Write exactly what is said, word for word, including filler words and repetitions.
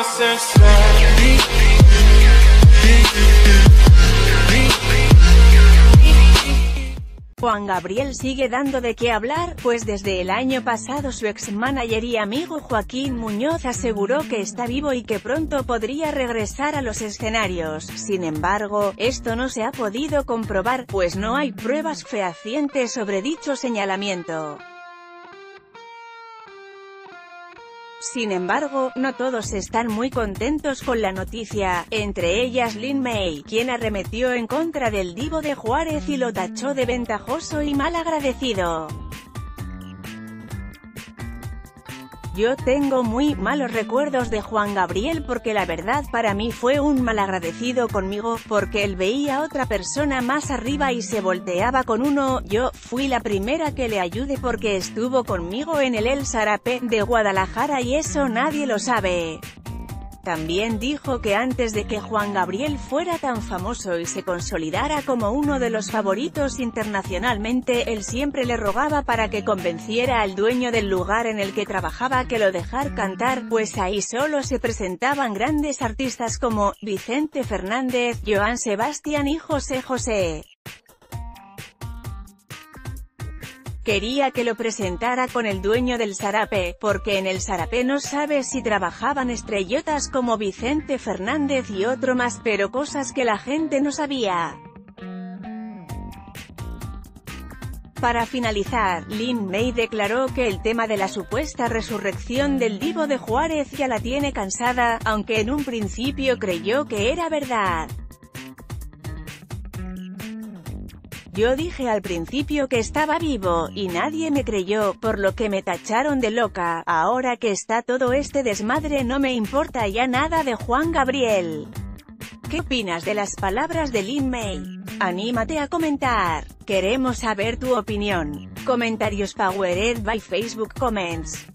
Juan Gabriel sigue dando de qué hablar, pues desde el año pasado su ex-manager y amigo Joaquín Muñoz aseguró que está vivo y que pronto podría regresar a los escenarios. Sin embargo, esto no se ha podido comprobar, pues no hay pruebas fehacientes sobre dicho señalamiento. Sin embargo, no todos están muy contentos con la noticia, entre ellas Lin May, quien arremetió en contra del divo de Juárez y lo tachó de ventajoso y malagradecido. Yo tengo muy malos recuerdos de Juan Gabriel porque la verdad para mí fue un malagradecido conmigo, porque él veía a otra persona más arriba y se volteaba con uno. Yo fui la primera que le ayudé porque estuvo conmigo en el El Zarape de Guadalajara y eso nadie lo sabe. También dijo que antes de que Juan Gabriel fuera tan famoso y se consolidara como uno de los favoritos internacionalmente, él siempre le rogaba para que convenciera al dueño del lugar en el que trabajaba que lo dejara cantar, pues ahí solo se presentaban grandes artistas como Vicente Fernández, Joan Sebastián y José José. Quería que lo presentara con el dueño del Zarape, porque en el Zarape no sabe si trabajaban estrellotas como Vicente Fernández y otro más, pero cosas que la gente no sabía. Para finalizar, Lin May declaró que el tema de la supuesta resurrección del divo de Juárez ya la tiene cansada, aunque en un principio creyó que era verdad. Yo dije al principio que estaba vivo, y nadie me creyó, por lo que me tacharon de loca. Ahora que está todo este desmadre no me importa ya nada de Juan Gabriel. ¿Qué opinas de las palabras de Lin May? Anímate a comentar. Queremos saber tu opinión. Comentarios powered by Facebook Comments.